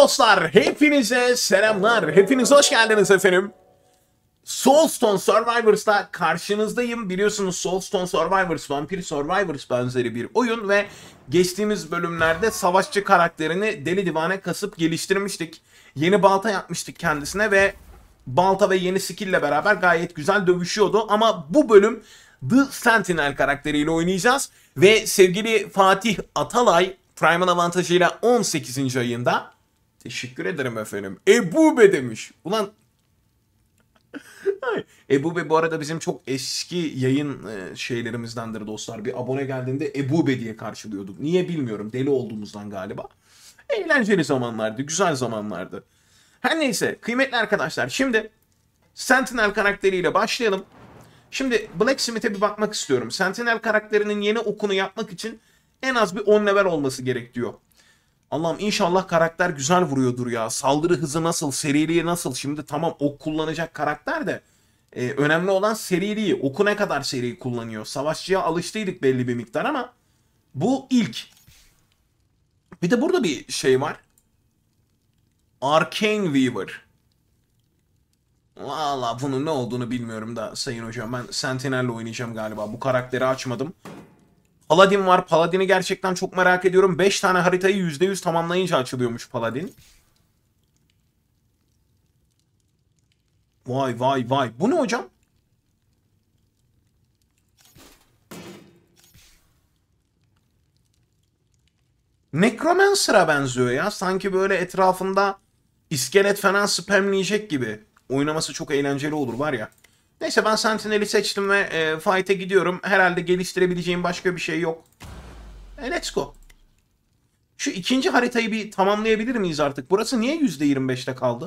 dostlar, hepinize selamlar. Hepiniz hoş geldiniz efendim. Soulstone Survivors'ta karşınızdayım. Biliyorsunuz Soulstone Survivors, Vampire Survivors benzeri bir oyun ve geçtiğimiz bölümlerde savaşçı karakterini deli divane kasıp geliştirmiştik. Yeni balta yapmıştık kendisine ve balta ve yeni skill ile beraber gayet güzel dövüşüyordu. Ama bu bölüm The Sentinel karakteriyle oynayacağız. Ve sevgili Fatih Atalay Prime'ın avantajıyla 18. ayında, teşekkür ederim efendim, Ebube demiş. Ulan Ebube bu arada bizim çok eski yayın şeylerimizdendir dostlar. Bir abone geldiğinde Ebube diye karşılıyorduk. Niye bilmiyorum. Deli olduğumuzdan galiba. Eğlenceli zamanlardı. Güzel zamanlardı. Her neyse kıymetli arkadaşlar. Şimdi Sentinel karakteriyle başlayalım. Şimdi Blacksmith'e bir bakmak istiyorum. Sentinel karakterinin yeni okunu yapmak için en az bir 10 level olması gerek diyor. Allah'ım inşallah karakter güzel vuruyordur ya. Saldırı hızı nasıl, seriliği nasıl? Şimdi tamam ok kullanacak karakter de önemli olan seriliği. Oku ne kadar seri kullanıyor. Savaşçıya alıştıydık belli bir miktar ama bu ilk. Bir de burada bir şey var. Arcane Weaver. Valla bunun ne olduğunu bilmiyorum da sayın hocam. Ben Sentinel'le oynayacağım galiba. Bu karakteri açmadım. Paladin var. Paladin'i gerçekten çok merak ediyorum. 5 tane haritayı %100 tamamlayınca açılıyormuş Paladin. Vay vay vay. Bu ne hocam? Necromancer'a benziyor ya. Sanki böyle etrafında iskelet falan spamleyecek gibi. Oynaması çok eğlenceli olur var ya. Neyse ben Sentinel'i seçtim ve fight'e gidiyorum. Herhalde geliştirebileceğim başka bir şey yok. Let's go. Şu ikinci haritayı bir tamamlayabilir miyiz artık? Burası niye %25'te kaldı?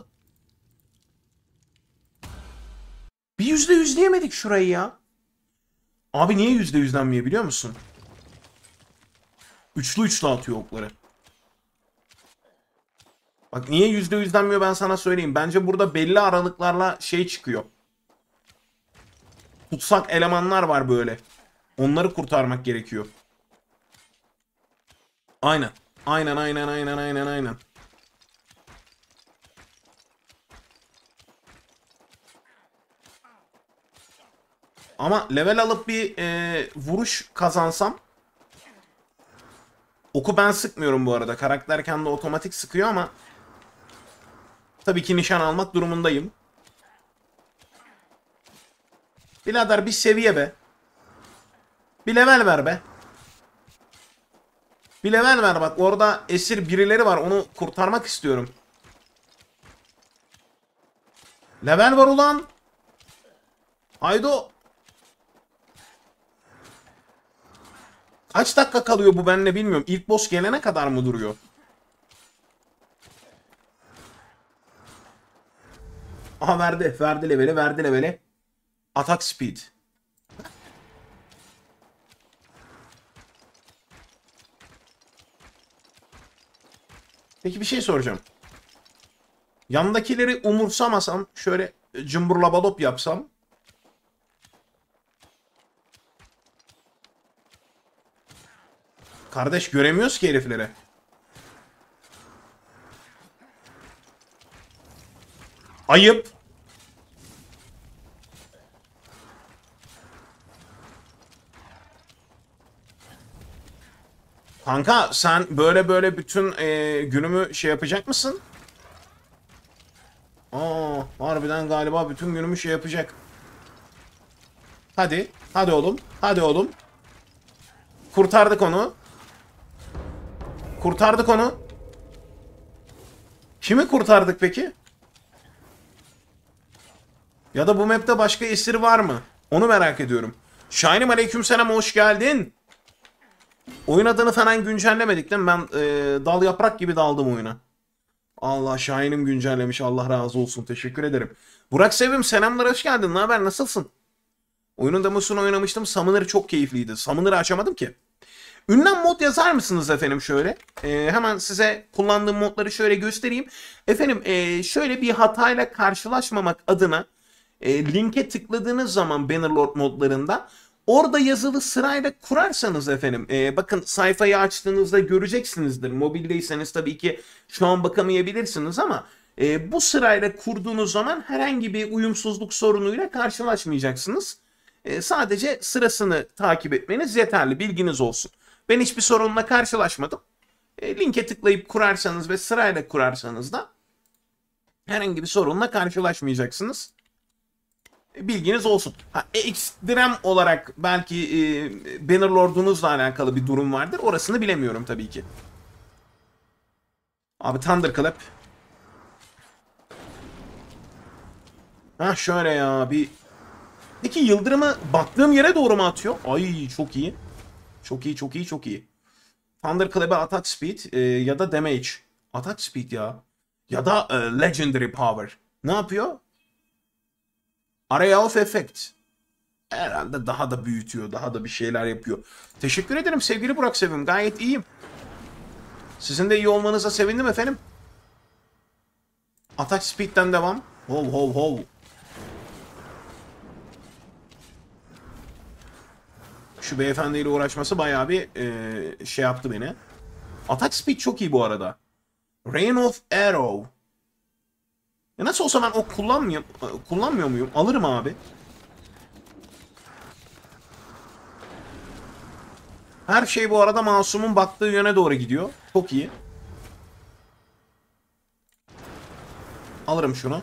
Bir %100 diyemedik şurayı ya. Abi niye %100'lenmiyor biliyor musun? Üçlü atıyor okları. Bak niye %100'lenmiyor ben sana söyleyeyim. Bence burada belli aralıklarla şey çıkıyor. Tutsak elemanlar var böyle. Onları kurtarmak gerekiyor. Aynen. Aynen. Ama level alıp bir vuruş kazansam. Oku ben sıkmıyorum bu arada. Karakter kendi otomatik sıkıyor ama tabii ki nişan almak durumundayım. Birader bir seviye be. Bir level ver be. Bir level ver bak. Orada esir birileri var. Onu kurtarmak istiyorum. Level var ulan. Haydo. Kaç dakika kalıyor bu benimle bilmiyorum. İlk boss gelene kadar mı duruyor? Aha verdi leveli. Attack speed. Peki bir şey soracağım. Yandakileri umursamasam, şöyle cımburlabalop yapsam. Kardeş göremiyoruz ki herifleri. Ayıp. Kanka sen böyle bütün günümü şey yapacak mısın? Harbiden galiba bütün günümü şey yapacak. Hadi oğlum. Kurtardık onu. Kimi kurtardık peki? Ya da bu map'te başka esir var mı? Onu merak ediyorum. Şahin'im aleykümselam hoş geldin. Oyun adını falan güncellemedik değil mi? Ben dal yaprak gibi daldım oyuna. Allah Şahin'im güncellemiş. Allah razı olsun. Teşekkür ederim. Burak Sevim selamlar hoş geldin. Ne haber? Nasılsın? Oyunun demosunu oynamıştım. Summoner'ı çok keyifliydi. Summoner'ı açamadım ki. Ünlem mod yazar mısınız efendim şöyle? Hemen size kullandığım modları şöyle göstereyim. Efendim şöyle bir hatayla karşılaşmamak adına linke tıkladığınız zaman Bannerlord modlarında Orada yazılı sırayla kurarsanız efendim, bakın sayfayı açtığınızda göreceksinizdir. Mobildeyseniz tabii ki şu an bakamayabilirsiniz ama bu sırayla kurduğunuz zaman herhangi bir uyumsuzluk sorunuyla karşılaşmayacaksınız. Sadece sırasını takip etmeniz yeterli, bilginiz olsun. Ben hiçbir sorunla karşılaşmadım. Linke tıklayıp kurarsanız ve sırayla kurarsanız da herhangi bir sorunla karşılaşmayacaksınız. Bilginiz olsun. Ekstrem olarak belki Bannerlord'unuzla alakalı bir durum vardır. Orasını bilemiyorum tabii ki. Abi Thunderclap. Ha şöyle ya bir... Peki yıldırımı baktığım yere doğru mu atıyor? Ay çok iyi. Çok iyi, çok iyi, çok iyi. Thunderclap'e attack speed ya da damage. Attack speed ya. Ya da legendary power. Ne yapıyor? Area of effect. Herhalde daha da büyütüyor. Daha da bir şeyler yapıyor. Teşekkür ederim sevgili Burak Sevim. Gayet iyiyim. Sizin de iyi olmanıza sevindim efendim. Attack speed'den devam. Hov hov hov. Şu beyefendiyle uğraşması bayağı bir şey yaptı beni. Attack speed çok iyi bu arada. Rain of Arrow. Ya nasıl olsa ben ok kullanmıyor muyum? Alırım abi. Her şey bu arada masumun baktığı yöne doğru gidiyor. Çok iyi. Alırım şunu.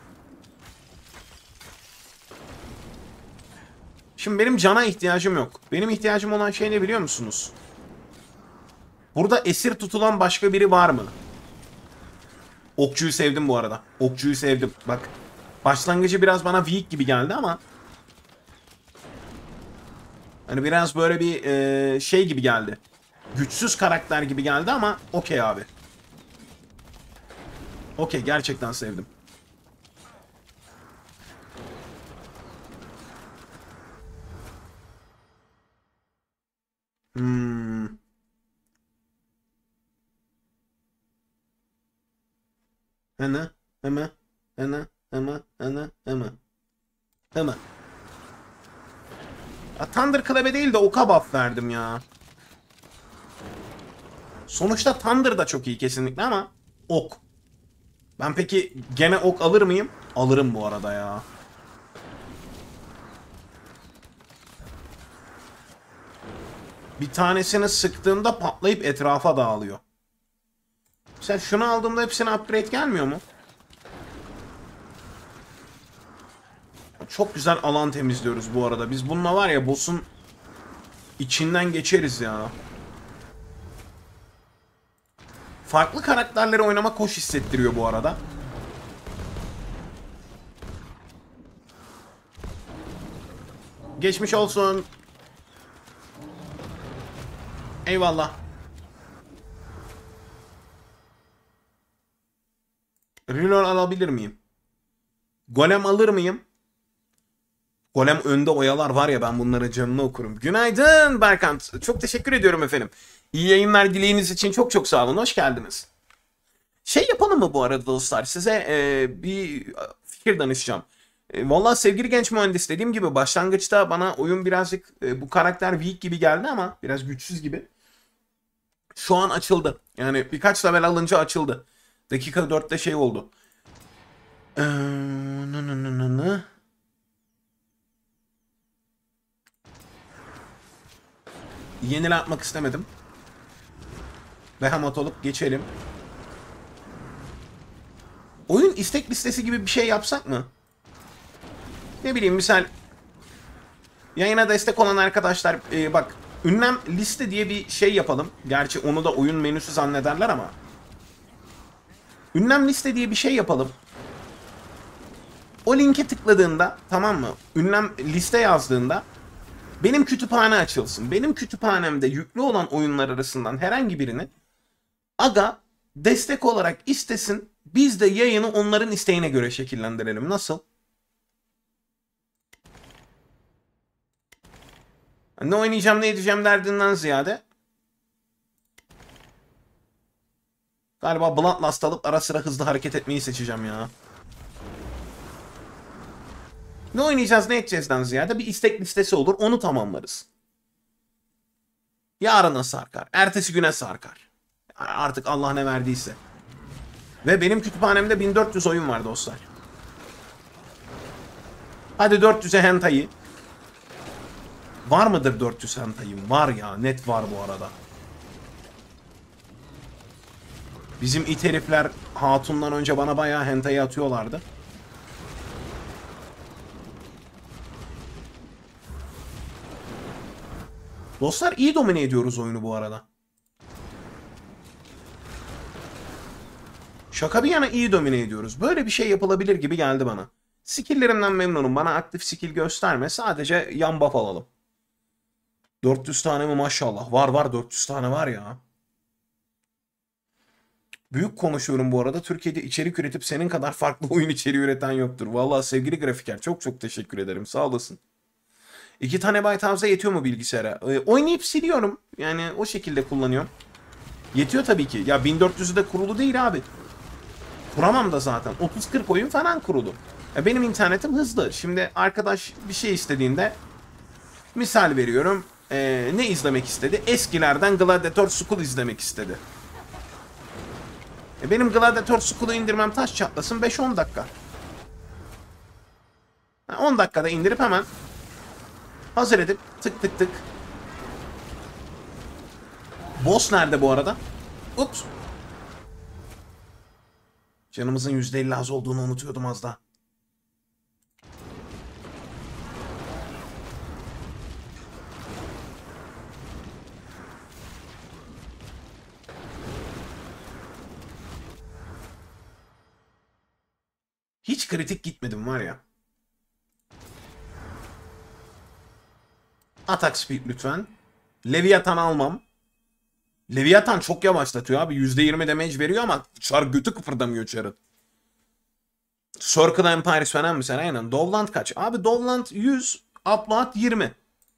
Şimdi benim cana ihtiyacım yok. Benim ihtiyacım olan şey ne biliyor musunuz? Burada esir tutulan başka biri var mı? Okçuyu sevdim bu arada. Okçuyu sevdim. Bak. Başlangıcı biraz bana weak gibi geldi ama hani biraz böyle bir şey gibi geldi. Güçsüz karakter gibi geldi ama okey abi. Okey, gerçekten sevdim. Hmm. Hemen, hemen, hemen, hemen, hemen, hemen. Hemen. Thunderclap'e değil de oka buff verdim ya. Sonuçta Thunder da çok iyi kesinlikle ama ok. Ben peki gene ok alır mıyım? Alırım bu arada ya. Bir tanesini sıktığımda patlayıp etrafa dağılıyor. Sen şunu aldığımda hepsine upgrade gelmiyor mu? Çok güzel alan temizliyoruz bu arada. Biz bununla var ya boss'un içinden geçeriz ya. Farklı karakterleri oynamak hoş hissettiriyor bu arada. Geçmiş olsun. Eyvallah. Reroll alabilir miyim? Golem alır mıyım? Golem önde oyalar var ya, ben bunların canını okurum. Günaydın Berkant. Çok teşekkür ediyorum efendim. İyi yayınlar dileğiniz için çok çok sağ olun. Hoş geldiniz. Şey yapalım mı bu arada dostlar? Size bir fikir danışacağım. Vallahi sevgili genç mühendis, dediğim gibi başlangıçta bana oyun birazcık bu karakter weak gibi geldi ama biraz güçsüz gibi. Şu an açıldı. Yani birkaç level alınca açıldı. Dakika 4'te şey oldu. Yenile atmak istemedim. Behemoth olup geçelim. Oyun istek listesi gibi bir şey yapsak mı? Ne bileyim, misal yayına destek olan arkadaşlar bak, ünlem liste diye bir şey yapalım. Gerçi onu da oyun menüsü zannederler ama. Ünlem liste diye bir şey yapalım. O linke tıkladığında, tamam mı? Ünlem liste yazdığında benim kütüphane açılsın. Benim kütüphanemde yüklü olan oyunlar arasından herhangi birini aga destek olarak istesin. Biz de yayını onların isteğine göre şekillendirelim. Nasıl? Ne oynayacağım, ne edeceğim derdinden ziyade galiba Bloodlust alıp ara sıra hızlı hareket etmeyi seçeceğim ya. Ne oynayacağız ne edeceğizden ziyade bir istek listesi olur, onu tamamlarız. Yarına sarkar, ertesi güne sarkar. Artık Allah ne verdiyse. Ve benim kütüphanemde 1400 oyun var dostlar. Hadi 400'e hentai. Var mıdır 400 hentai'm? Var ya, net var bu arada. Bizim it herifler hatundan önce bana bayağı hentai atıyorlardı. Dostlar iyi domine ediyoruz oyunu bu arada. Şaka bir yana iyi domine ediyoruz. Böyle bir şey yapılabilir gibi geldi bana. Skill'lerimden memnunum. Bana aktif skill gösterme. Sadece yan buff alalım. 400 tane mi maşallah? Var 400 tane var ya. Büyük konuşuyorum bu arada. Türkiye'de içerik üretip senin kadar farklı oyun içeriği üreten yoktur. Vallahi sevgili grafiker çok teşekkür ederim. Sağ olasın. 2 tane byte hafıza yetiyor mu bilgisayara? Oynayıp siliyorum. Yani o şekilde kullanıyorum. Yetiyor tabii ki. Ya 1400'ü de kurulu değil abi. Kuramam da zaten. 30-40 oyun falan kurulu. Benim internetim hızlı. Şimdi arkadaş bir şey istediğinde misal veriyorum. Ne izlemek istedi? Eskilerden Gladiator School izlemek istedi. Benim Gladiator School'u indirmem taş çatlasın 5-10 dakika. 10 dakikada indirip hemen hazır edip tık tık tık. Boss nerede bu arada? Ups. Canımızın %50 az olduğunu unutuyordum az daha. Hiç kritik gitmedim var ya. Atak speed lütfen. Leviathan almam. Leviathan çok yavaşlatıyor abi. %20 damage veriyor ama çar götü kıpırdamıyor çarın. Circle Empires falan mı sen? Aynen. Dovland kaç? Abi Dovland 100, Upload 20.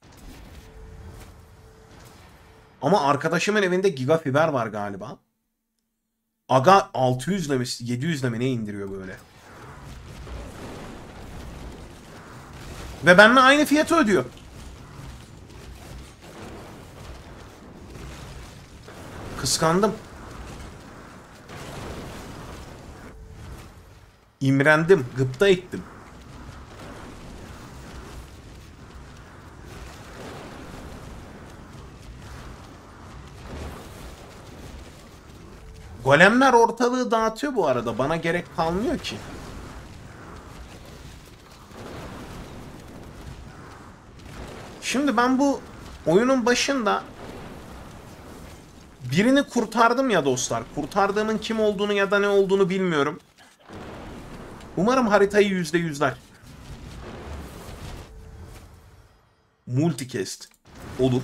Ama arkadaşımın evinde gigafiber var galiba. Aga 600 mi 700 mi ne indiriyor böyle. Ve benimle aynı fiyatı ödüyor. Kıskandım. İmrendim. Gıpta ettim. Golemler ortalığı dağıtıyor bu arada. Bana gerek kalmıyor ki. Şimdi ben bu oyunun başında birini kurtardım ya dostlar. Kurtardığımın kim olduğunu ya da ne olduğunu bilmiyorum. Umarım haritayı %100'ler. Multicast. Olur.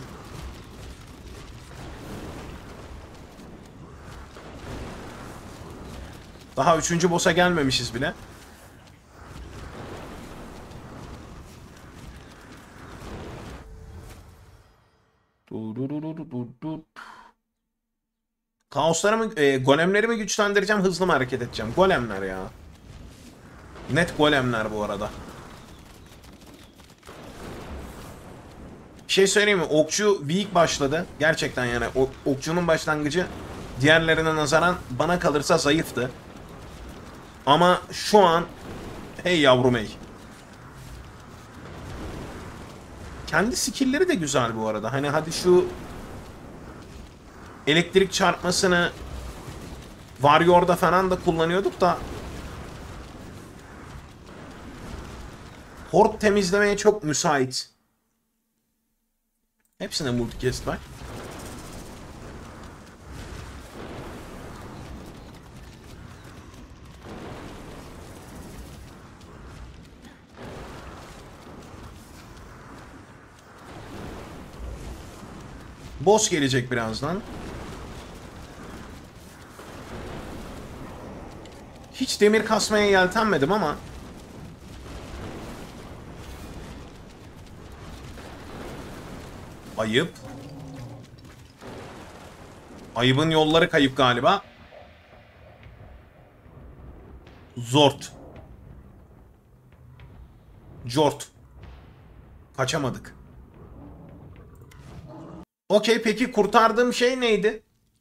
Daha 3. boss'a gelmemişiz bile. Kaoslarımı, golemlerimi güçlendireceğim, hızlı mı hareket edeceğim? Golemler ya. Net golemler bu arada. Bir şey söyleyeyim mi? Okçu weak başladı. Gerçekten yani okçunun başlangıcı diğerlerine nazaran bana kalırsa zayıftı. Ama şu an hey yavrum hey. Kendi skill'leri de güzel bu arada. Hani hadi şu elektrik çarpmasını Warrior'da falan da kullanıyorduk da Horde temizlemeye çok müsait. Hepsine multicast var. Boss gelecek birazdan. Hiç demir kasmaya yeltenmedim ama ayıp. Ayıbın yolları kayıp galiba. Zort. Jort. Kaçamadık. Okey, peki kurtardığım şey neydi?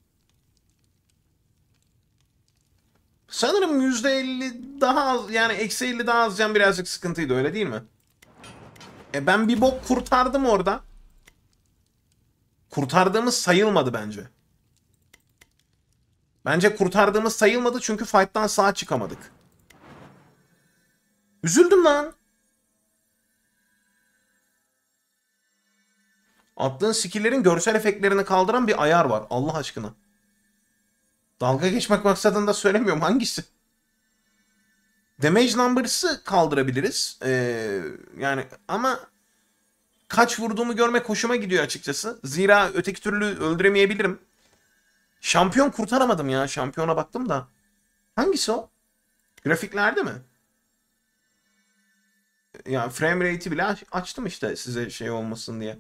Sanırım %50 daha az, yani -50 daha az can birazcık sıkıntıydı, öyle değil mi? Ben bir bok kurtardım orada. Kurtardığımız sayılmadı bence. Bence kurtardığımız sayılmadı çünkü fight'tan sağ çıkamadık. Üzüldüm lan. Attığın skill'lerin görsel efektlerini kaldıran bir ayar var. Allah aşkına. Dalga geçmek maksadında söylemiyorum. Hangisi? Damage numbers'ı kaldırabiliriz. Yani ama kaç vurduğumu görmek hoşuma gidiyor açıkçası. Zira öteki türlü öldüremeyebilirim. Şampiyon kurtaramadım ya. Şampiyona baktım da. Hangisi o? Grafiklerde mi? Ya frame rate'i bile açtım işte size şey olmasın diye.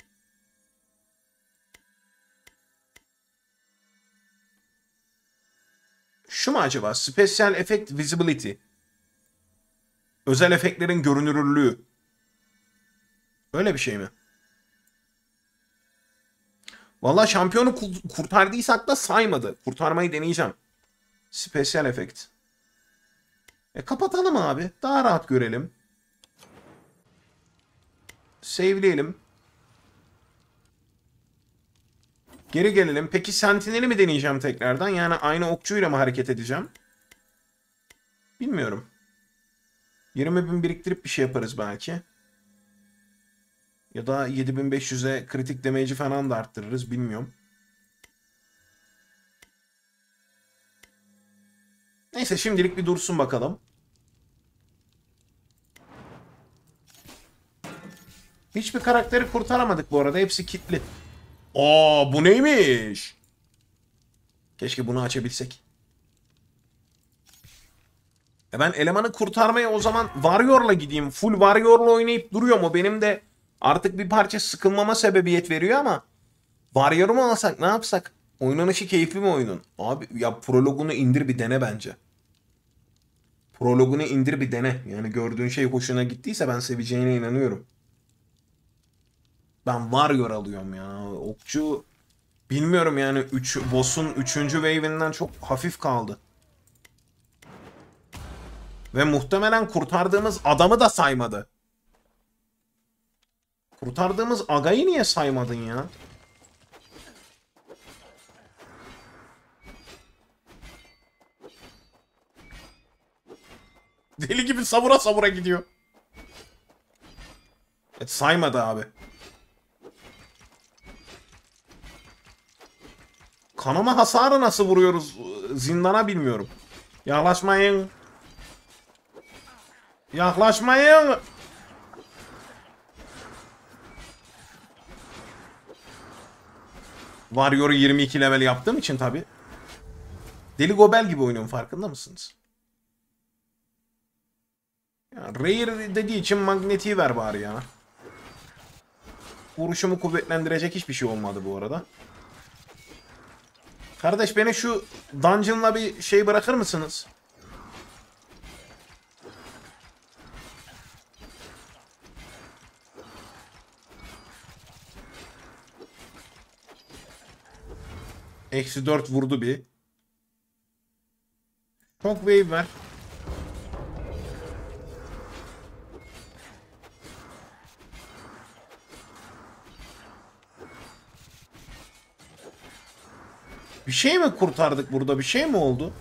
Şu mu acaba? Special Effect Visibility. Özel efektlerin görünürlüğü. Öyle bir şey mi? Vallahi şampiyonu kurtardıysak da saymadı. Kurtarmayı deneyeceğim. Special Effect. Kapatalım abi. Daha rahat görelim. Save'leyelim. Geri gelelim. Peki Sentinel'i mi deneyeceğim tekrardan? Yani aynı okçuyla mı hareket edeceğim? Bilmiyorum. 20.000 biriktirip bir şey yaparız belki. Ya da 7.500'e kritik damage'i falan da arttırırız. Bilmiyorum. Neyse şimdilik bir dursun bakalım. Hiçbir karakteri kurtaramadık bu arada. Hepsi kilitli. Aa, bu neymiş? Keşke bunu açabilsek. Ben elemanı kurtarmaya o zaman Warrior'la gideyim. Full Warrior'la oynayıp duruyor mu? Benim de artık bir parça sıkılmama sebebiyet veriyor ama Warrior'u mu alsak, ne yapsak? Oynanışı keyifli mi oyunun? Abi ya, prologunu indir bir dene bence. Prologunu indir bir dene. Yani gördüğün şey hoşuna gittiyse ben seveceğine inanıyorum. Ben Warrior alıyorum ya. Okçu bilmiyorum yani, boss'un 3. wave'inden çok hafif kaldı. Ve muhtemelen kurtardığımız adamı da saymadı. Kurtardığımız agayı niye saymadın ya? Deli gibi savura savura gidiyor. Saymadı abi. Kanama hasarı nasıl vuruyoruz zindana bilmiyorum. Yaklaşmayın. Yaklaşmayın. Warrior'u 22 level yaptığım için tabi. Deli Gobel gibi oynuyorum, farkında mısınız? Ya, Rare dediği için magnetiği ver bari ya. Vuruşumu kuvvetlendirecek hiçbir şey olmadı bu arada. Kardeş, beni şu dungeon'la bir şey bırakır mısınız? -4 vurdu bir. Çok wave ver. Bir şey mi kurtardık burada? Bir şey mi oldu?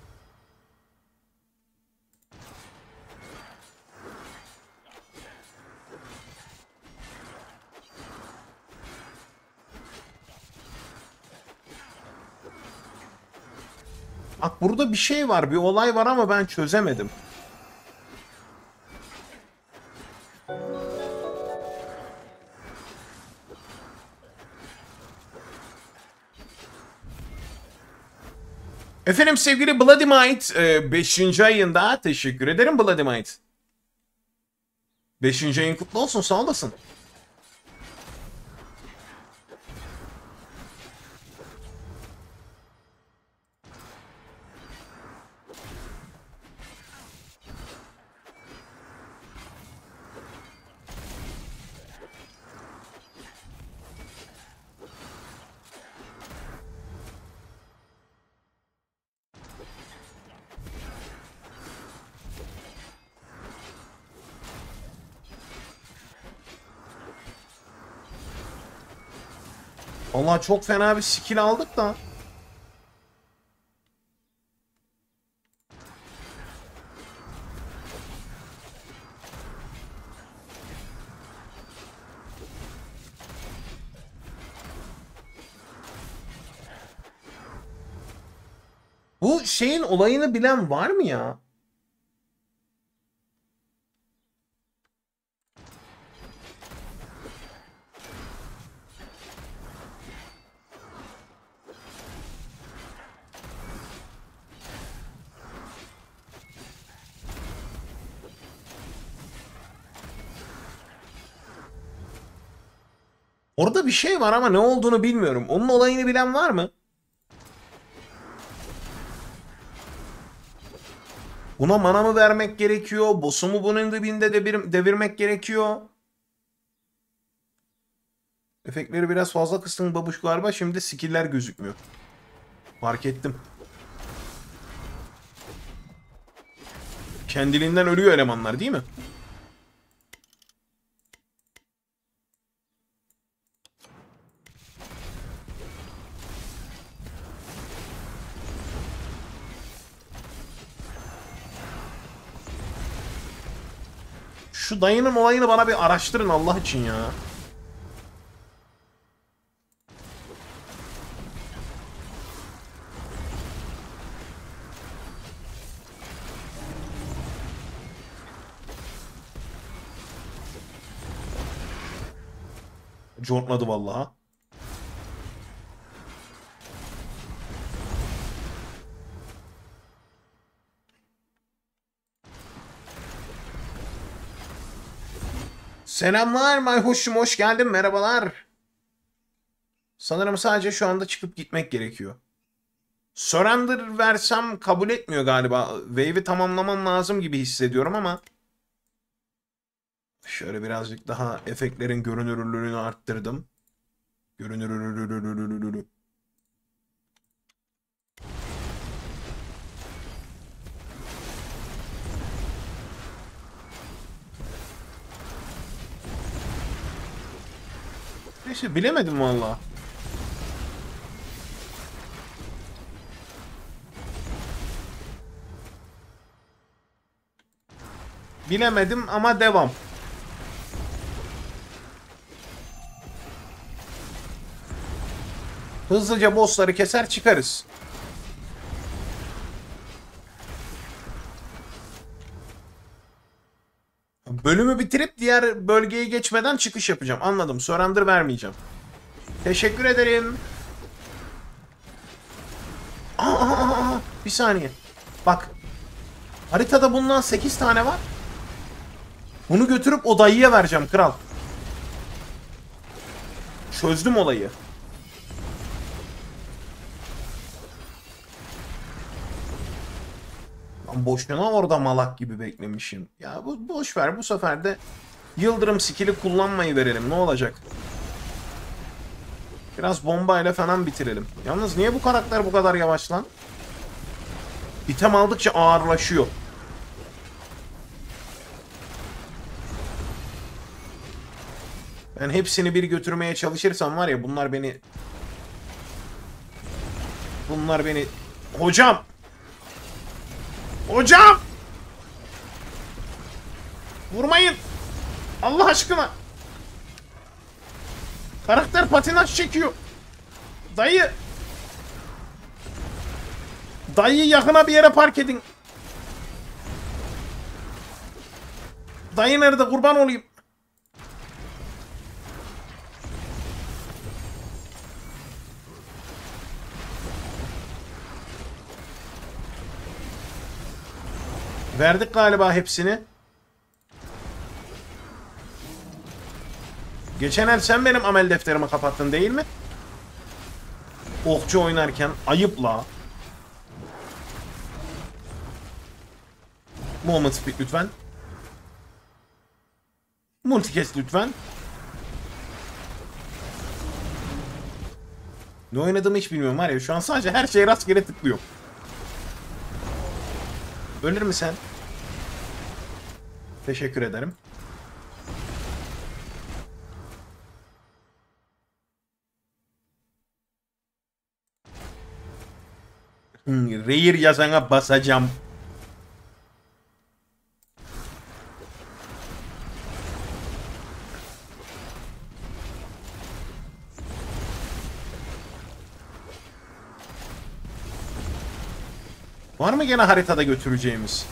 Bak, burada bir şey var, bir olay var ama ben çözemedim. Efendim sevgili Bloody Might 5. ayında teşekkür ederim Bloody Might. 5. ayın kutlu olsun, sağ olasın. Vallahi çok fena bir skill aldık da. Bu şeyin olayını bilen var mı ya? Orada bir şey var ama ne olduğunu bilmiyorum. Onun olayını bilen var mı? Buna mana mı vermek gerekiyor? Boss'u mu bunun dibinde devirmek gerekiyor? Efektleri biraz fazla kıstın babuş galiba. Şimdi skill'ler gözükmüyor. Fark ettim. Kendiliğinden ölüyor elemanlar değil mi? Şu dayının olayını bana bir araştırın Allah için ya. Cortladı vallahi. Selamlar Mayhoş'um, hoş geldin, merhabalar. Sanırım sadece şu anda çıkıp gitmek gerekiyor. Surrender versem kabul etmiyor galiba. Wave'i tamamlamam lazım gibi hissediyorum ama. Şöyle birazcık daha efektlerin görünürlüğünü arttırdım. Görünürlüğü. Neyse bilemedim valla. Bilemedim ama devam. Hızlıca bossları keser çıkarız. Bölümü bitirip diğer bölgeye geçmeden çıkış yapacağım. Anladım. Surrender vermeyeceğim. Teşekkür ederim. Bir saniye. Bak. Haritada bulunan 8 tane var. Bunu götürüp o dayıya vereceğim kral. Çözdüm olayı. Lan boşuna orada malak gibi beklemişim. Ya bu boş ver, bu sefer de yıldırım skill'i kullanmayı verelim. Ne olacak? Biraz bombayla falan bitirelim. Yalnız niye bu karakter bu kadar yavaş lan? İtem aldıkça ağırlaşıyor. Ben hepsini bir götürmeye çalışırsam var ya bunlar beni hocam! Hocam! Vurmayın! Allah aşkına! Karakter patinaj çekiyor. Dayı! Dayıyı yakına bir yere park edin. Dayı nerede? Kurban olayım. Verdik galiba hepsini. Geçen el sen benim amel defterimi kapattın değil mi? Okçu oynarken ayıpla. Moment speed lütfen. Multicast lütfen. Ne oynadığımı hiç bilmiyorum var ya. Şu an sadece her şeye rastgele tıklıyorum. Ölür mü sen? Teşekkür ederim. Rare yazana basacağım. Var mı gene haritada götüreceğimiz?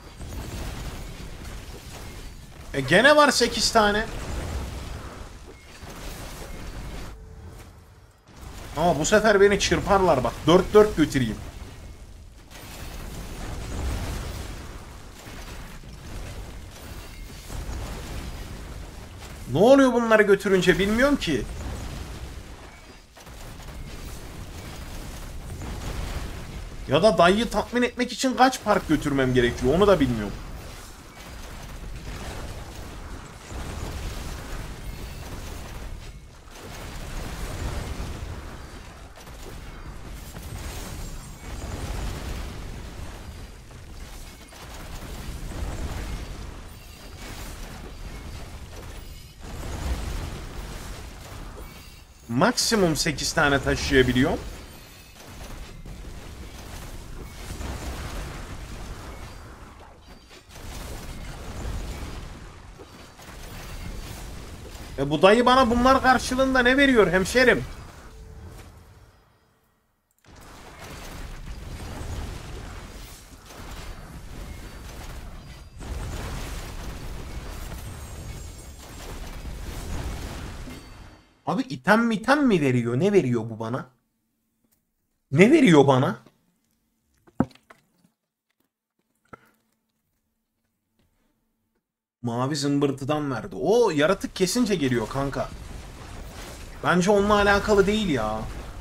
Gene var 8 tane. Ama bu sefer beni çırparlar bak. 4-4 götüreyim. Ne oluyor bunları götürünce bilmiyorum ki. Ya da dayıyı tatmin etmek için kaç park götürmem gerekiyor onu da bilmiyorum. Maksimum 8 tane taşıyabiliyorum. Bu dayı bana bunlar karşılığında ne veriyor hemşerim? Abi item mi veriyor? Ne veriyor bu bana? Ne veriyor bana? Mavi zımbırtıdan verdi. O yaratık kesince geliyor kanka. Bence onunla alakalı değil ya.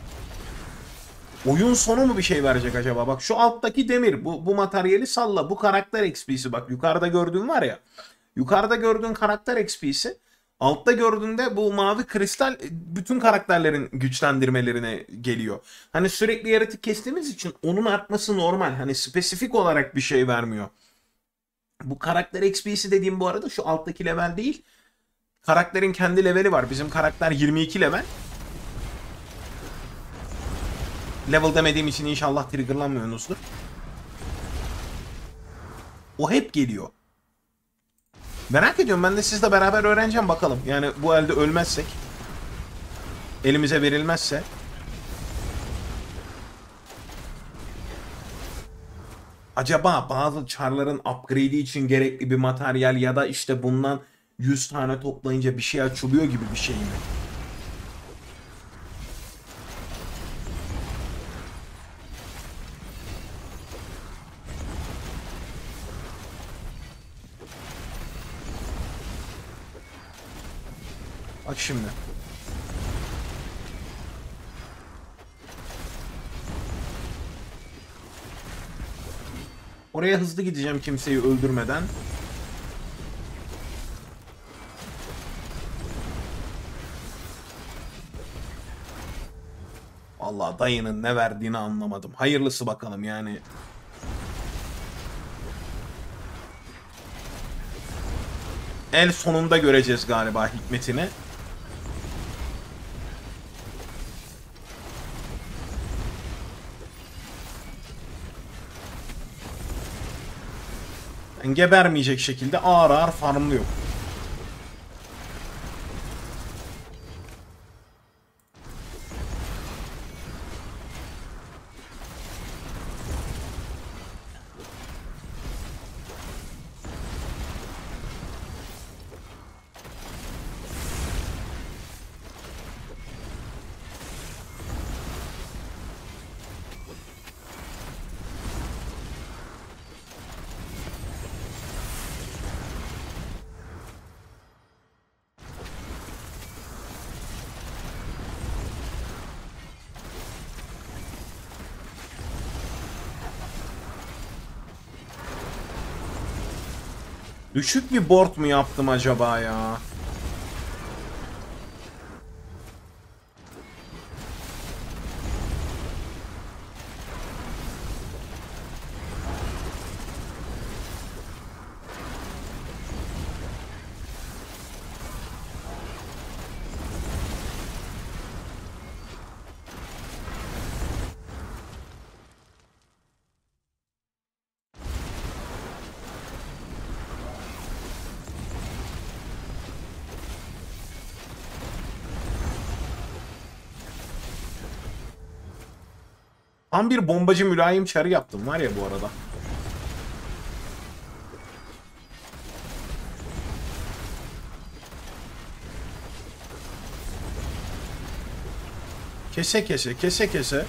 Oyun sonu mu bir şey verecek acaba? Bak şu alttaki demir. Bu materyali salla. Bu karakter XP'si. Bak yukarıda gördüğün var ya. Yukarıda gördüğün karakter XP'si. Altta gördüğünde bu mavi kristal bütün karakterlerin güçlendirmelerine geliyor. Hani sürekli yaratık kestiğimiz için onun artması normal. Hani spesifik olarak bir şey vermiyor. Bu karakter XP'si dediğim bu arada şu alttaki level değil. Karakterin kendi leveli var. Bizim karakter 22 level. Level demediğim için inşallah triggerlanmıyorsunuzdur. O hep geliyor. Merak ediyorum, ben de sizle beraber öğreneceğim bakalım. Yani bu elde ölmezsek, elimize verilmezse. Acaba bazı çarların upgrade'i için gerekli bir materyal ya da işte bundan 100 tane toplayınca bir şey açılıyor gibi bir şey mi? Bak şimdi. Oraya hızlı gideceğim kimseyi öldürmeden. Allah, dayının ne verdiğini anlamadım. Hayırlısı bakalım yani. El sonunda göreceğiz galiba hikmetini. Yani gebermeyecek şekilde ağır ağır farmlıyor. Düşük bir board mu yaptım acaba ya? Tam bir bombacı mülayim çarı yaptım var ya bu arada. Kese kese kese kese.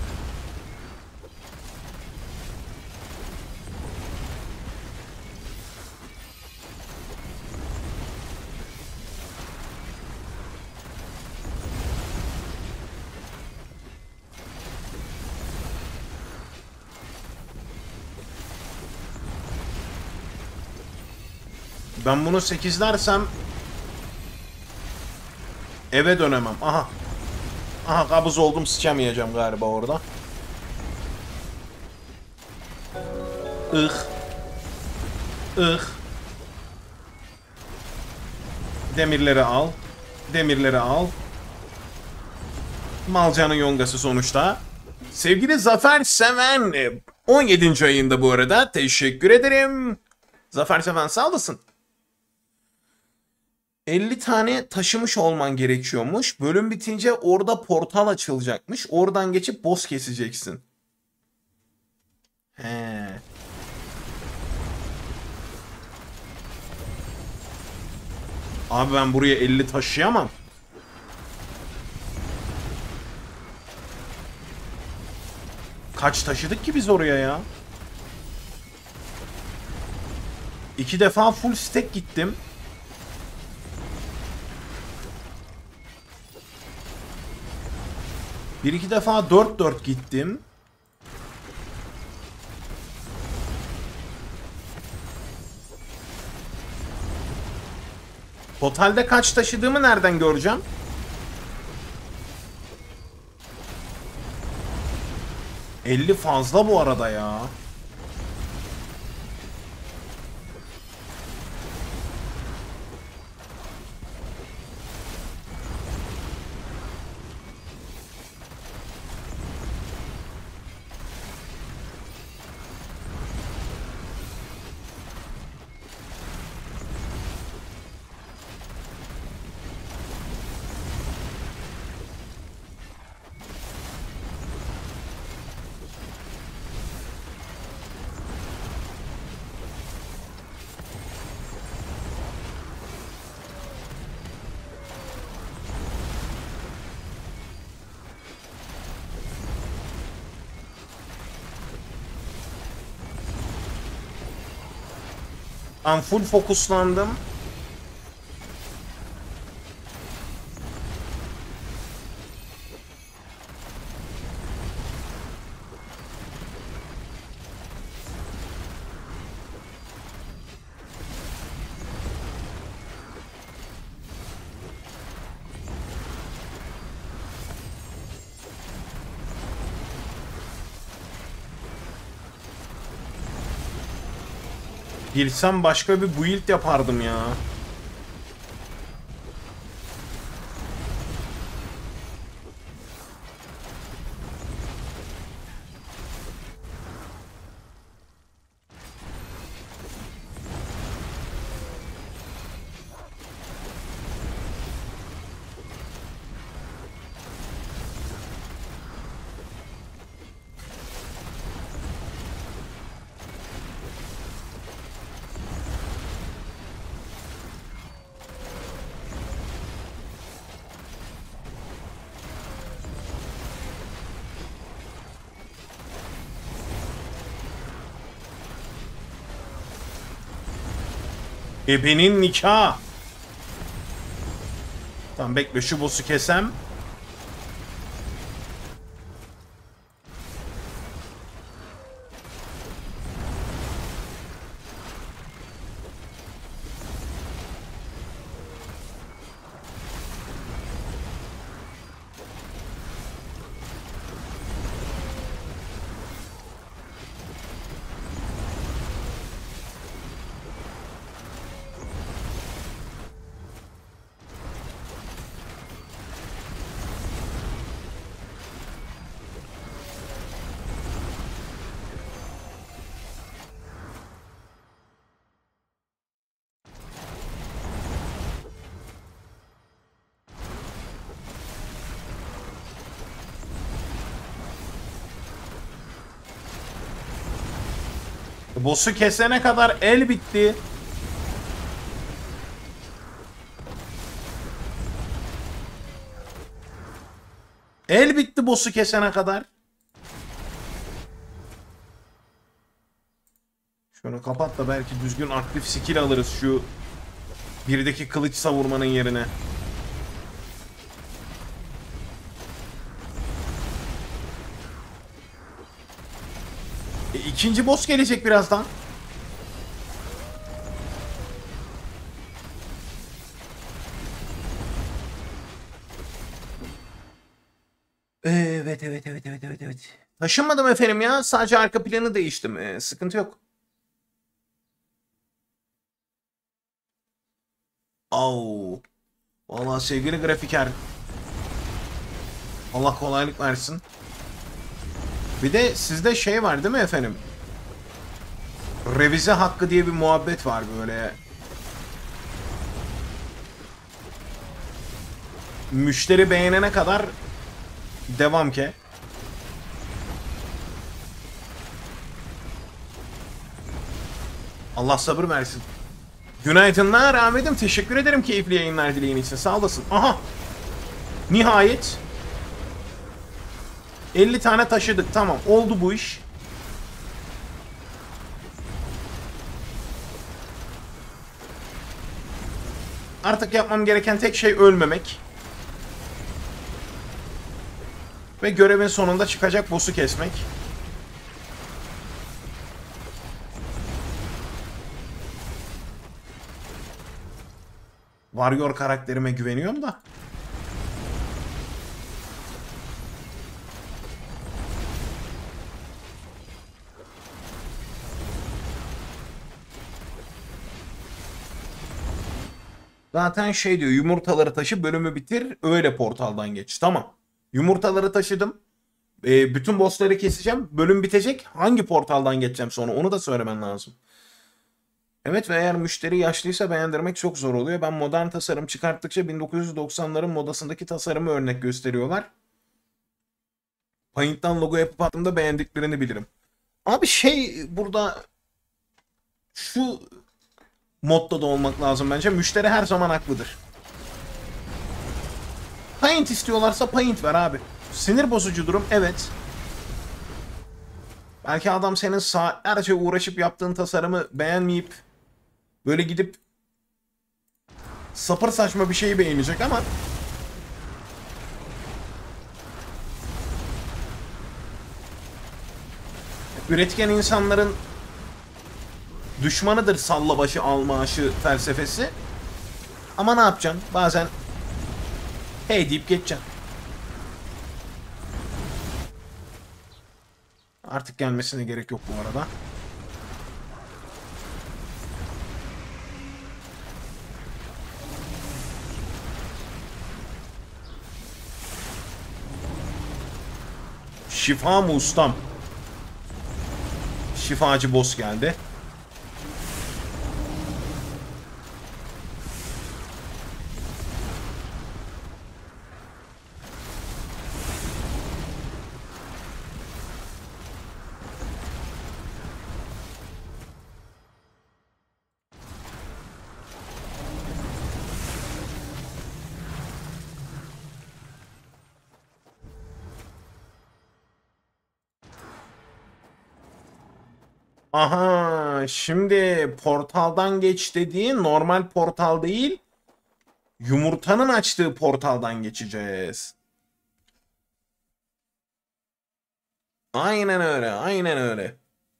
Ben bunu 8'lersem eve dönemem. Aha. Aha kabız oldum, sıçamayacağım galiba orada. Ih. Ih. Demirleri al. Demirleri al. Malcanın yongası sonuçta. Sevgili Zafer Seven 17. ayında bu arada. Teşekkür ederim. Zafer Seven sağ olasın. 50 tane taşımış olman gerekiyormuş. Bölüm bitince orada portal açılacakmış. Oradan geçip boss keseceksin. He. Abi ben buraya 50 taşıyamam. Kaç taşıdık ki biz oraya ya? 2 defa full stack gittim. Bir iki defa 4-4 gittim. Totalde kaç taşıdığımı nereden göreceğim? ...50 fazla bu arada ya. Ben full fokuslandım. Bilsem başka bir build yapardım ya. Ebenin nikah. Tamam bekle, şu boss'u kesem. Boss'u kesene kadar el bitti. El bitti boss'u kesene kadar. Şunu kapat da belki düzgün aktif skill alırız şu birdeki kılıç savurmanın yerine. İkinci boss gelecek birazdan. Evet. Taşınmadım efendim ya. Sadece arka planı değiştim. Sıkıntı yok. Au. Vallahi sevgili grafiker. Allah kolaylık versin. Bir de sizde şey var değil mi efendim? Revize hakkı diye bir muhabbet var böyle. Müşteri beğenene kadar devam ki. Allah sabır versin. Günaydınlar Ahmet'im. Teşekkür ederim keyifli yayınlar dileğin için. Sağ olasın. Aha. Nihayet. 50 tane taşıdık. Tamam. Oldu bu iş. Artık yapmam gereken tek şey ölmemek. Ve görevin sonunda çıkacak boss'u kesmek. Warrior karakterime güveniyorum da. Zaten şey diyor, yumurtaları taşı, bölümü bitir, öyle portaldan geç. Tamam. Yumurtaları taşıdım. Bütün bossları keseceğim. Bölüm bitecek. Hangi portaldan geçeceğim sonra onu da söylemen lazım. Evet ve eğer müşteri yaşlıysa beğendirmek çok zor oluyor. Ben modern tasarım çıkarttıkça 1990'ların modasındaki tasarımı örnek gösteriyorlar. Paint'ten logo yapıp attığımda beğendiklerini bilirim. Abi şey burada şu modda da olmak lazım bence. Müşteri her zaman haklıdır. Paint istiyorlarsa paint ver abi. Sinir bozucu durum, evet. Belki adam senin saatlerce uğraşıp yaptığın tasarımı beğenmeyip böyle gidip sapır saçma bir şeyi beğenecek ama üretken insanların düşmanıdır salla başı al maaşı felsefesi. Ama ne yapacaksın? Bazen hey deyip geçeceksin. Artık gelmesine gerek yok bu arada. Şifa mı ustam? Şifacı boss geldi. Aha, şimdi portaldan geç dediğin normal portal değil, yumurtanın açtığı portaldan geçeceğiz. Aynen öyle, aynen öyle.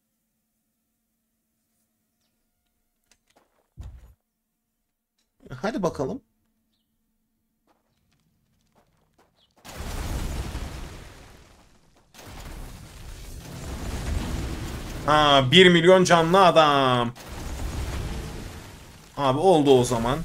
Hadi bakalım. Ha, 1 milyon canlı adam. Abi oldu o zaman.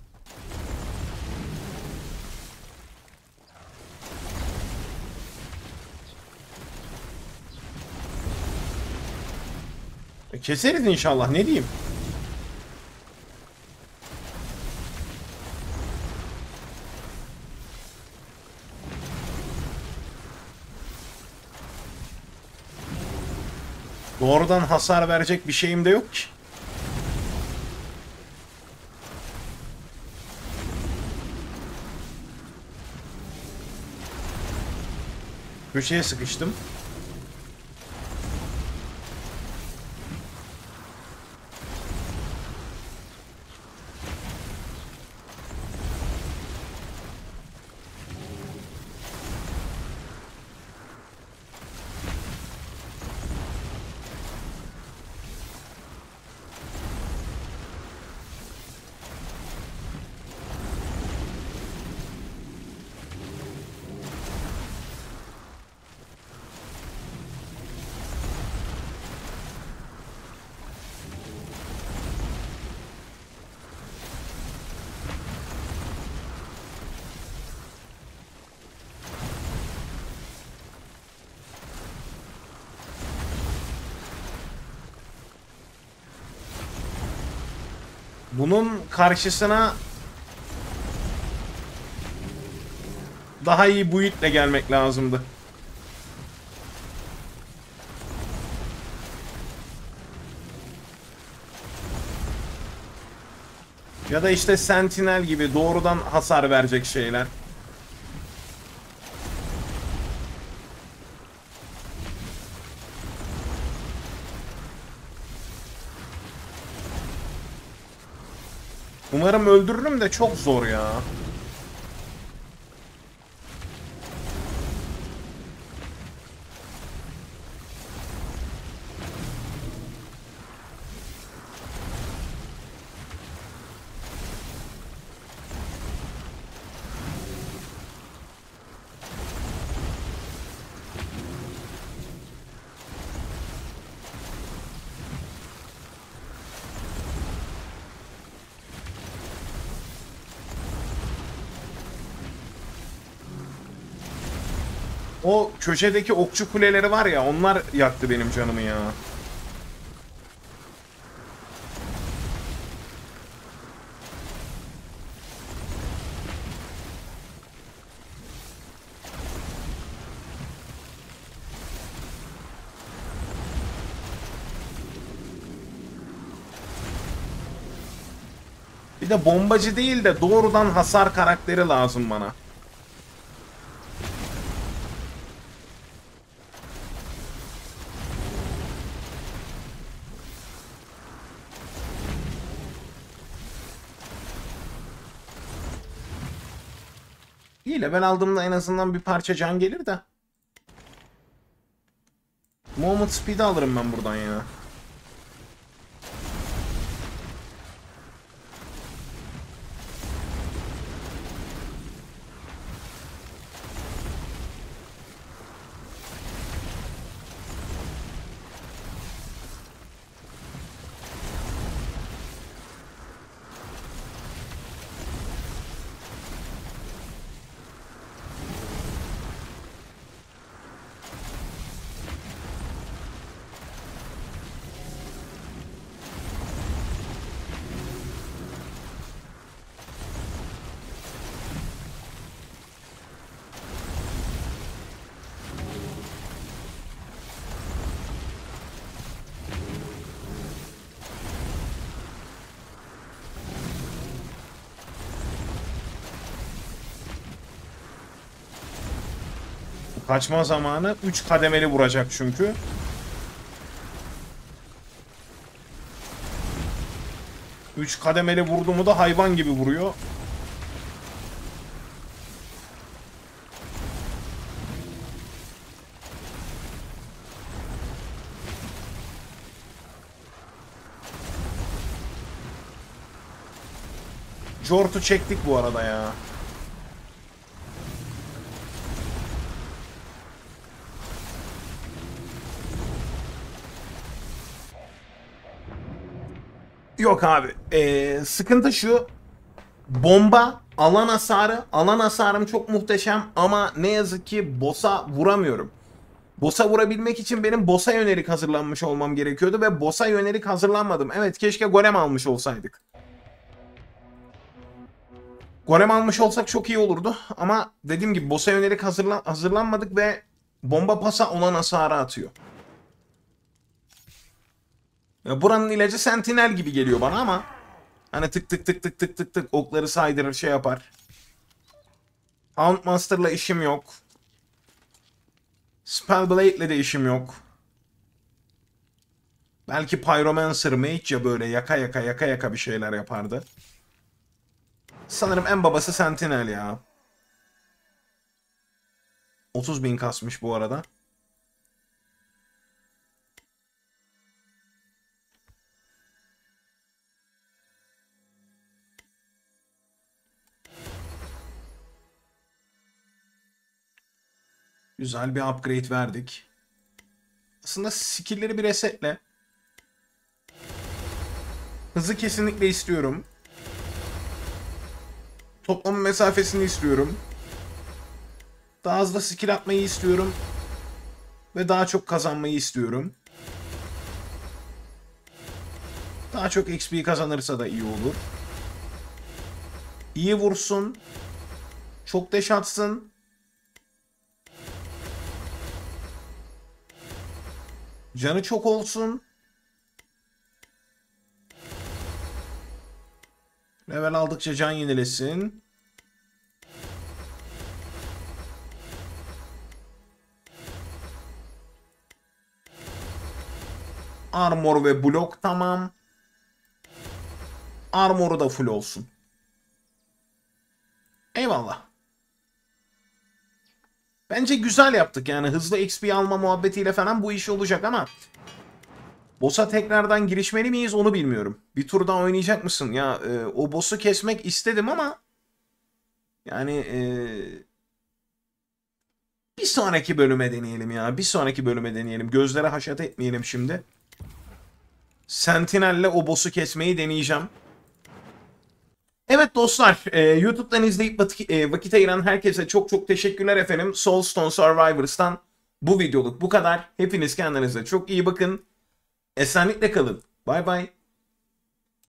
Keseriz inşallah, ne diyeyim. Doğrudan hasar verecek bir şeyim de yok ki. Köşeye sıkıştım. Bunun karşısına daha iyi build'le gelmek lazımdı. Ya da işte Sentinel gibi doğrudan hasar verecek şeyler. Umarım öldürürüm de çok zor ya. O köşedeki okçu kuleleri var ya, onlar yaktı benim canımı ya. Bir de bombacı değil de doğrudan hasar karakteri lazım bana. İyi, level aldığımda en azından bir parça can gelir de. Moment speed alırım ben buradan ya. Kaçma zamanı 3 kademeli vuracak çünkü. Üç kademeli vurdu mu da hayvan gibi vuruyor. Jort'u çektik bu arada ya. Yok abi. Sıkıntı şu. Bomba, alan hasarı. Alan hasarım çok muhteşem ama ne yazık ki boss'a vuramıyorum. Boss'a vurabilmek için benim boss'a yönelik hazırlanmış olmam gerekiyordu ve boss'a yönelik hazırlanmadım. Evet, keşke golem almış olsaydık. Golem almış olsak çok iyi olurdu ama dediğim gibi boss'a yönelik hazırlanmadık ve bomba pasa olan hasarı atıyor. Ya buranın ilacı Sentinel gibi geliyor bana ama hani tık tık tık tık tık tık tık okları saydırır şey yapar. Houndmaster'la işim yok. Spellblade'le de işim yok. Belki Pyromancer Mage ya böyle yaka yaka yaka yaka bir şeyler yapardı. Sanırım en babası Sentinel ya. 30.000 kasmış bu arada. Güzel bir upgrade verdik. Aslında skill'leri bir resetle. Hızı kesinlikle istiyorum. Toplama mesafesini istiyorum. Daha hızlı skill atmayı istiyorum. Ve daha çok kazanmayı istiyorum. Daha çok XP kazanırsa da iyi olur. İyi vursun. Çok deş atsın. Canı çok olsun. Level aldıkça can yenilesin. Armor ve blok tamam. Armor'u da full olsun. Eyvallah. Bence güzel yaptık yani hızlı XP alma muhabbetiyle falan bu iş olacak ama boss'a tekrardan girişmeli miyiz onu bilmiyorum. Bir tur daha oynayacak mısın? Ya o boss'u kesmek istedim ama yani bir sonraki bölüme deneyelim ya. Bir sonraki bölüme deneyelim. Gözlere haşat etmeyelim şimdi. Sentinel'le o boss'u kesmeyi deneyeceğim. Evet dostlar, YouTube'dan izleyip vakit ayıran herkese çok çok teşekkürler efendim. Soulstone Survivors'tan bu videoluk bu kadar. Hepiniz kendinize çok iyi bakın. Esenlikle kalın. Bay bay.